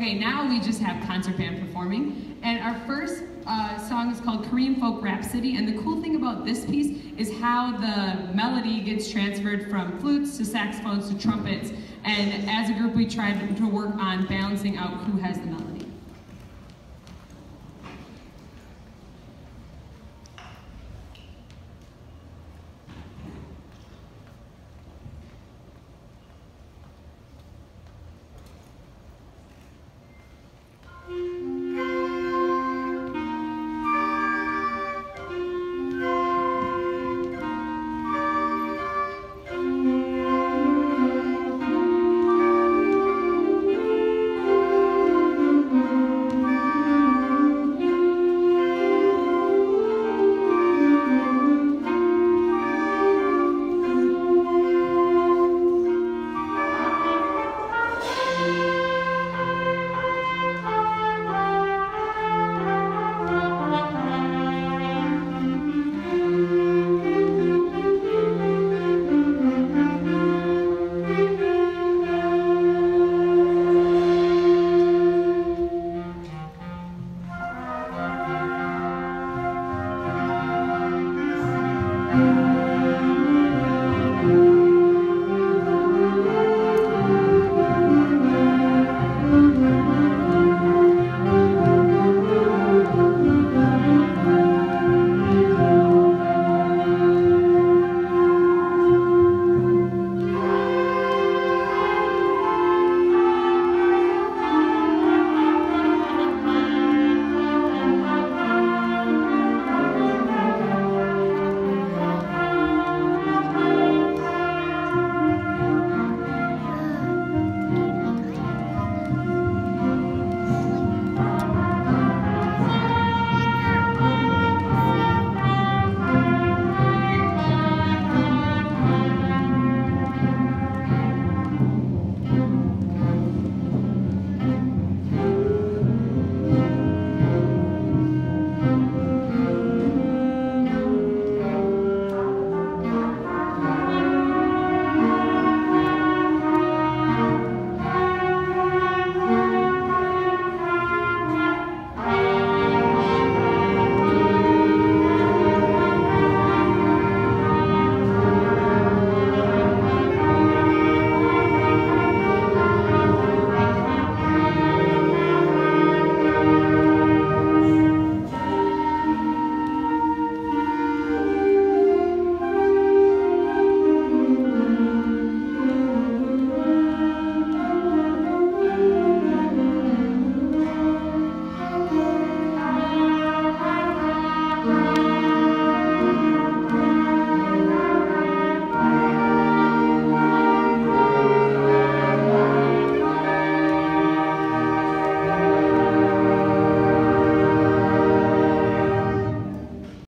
Okay, now we just have concert band performing, and our first song is called Korean Folk Rhapsody, and the cool thing about this piece is how the melody gets transferred from flutes to saxophones to trumpets, and as a group we tried to work on balancing out who has the melody.